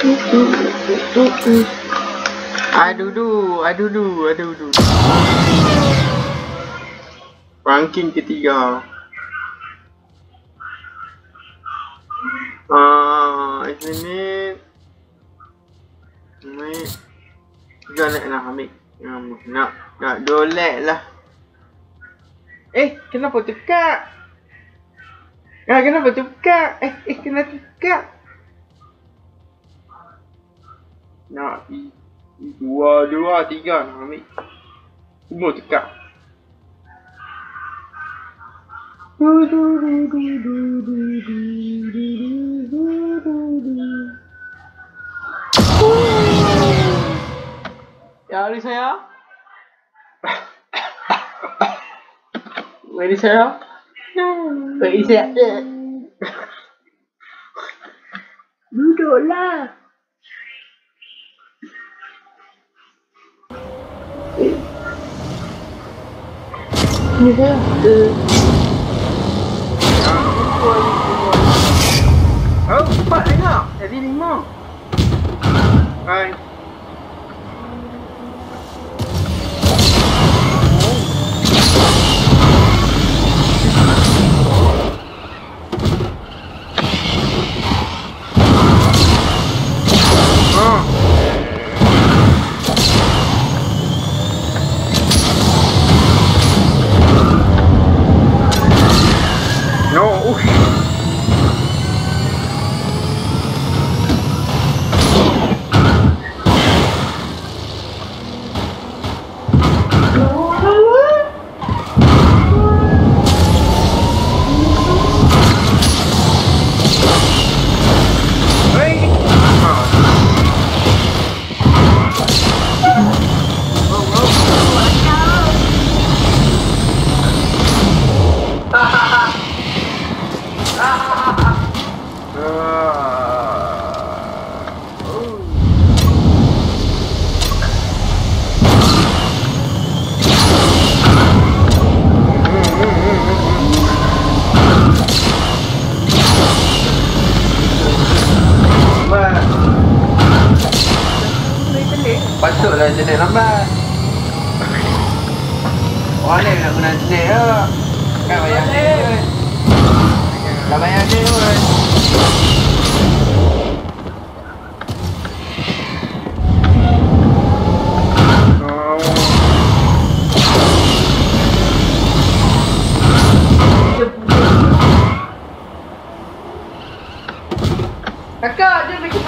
Aduh. Ranking ketiga. Sini. Jangan nak ambil. Nak dolek lah. Kenapa tukar? Kenapa tukar? Kena tukar. Nak dua, tiga nak ambil. Semua tukar. Ya, saya. Ready saya? Ready saya. Duduklah. Ini saya. Empat tengok. Jadi 5. Hai. Patutlah internet lambat. Orang lain nak guna internet ke? Kan bayar dia pun. Dah bayar dia pun. Kakak, dia pergi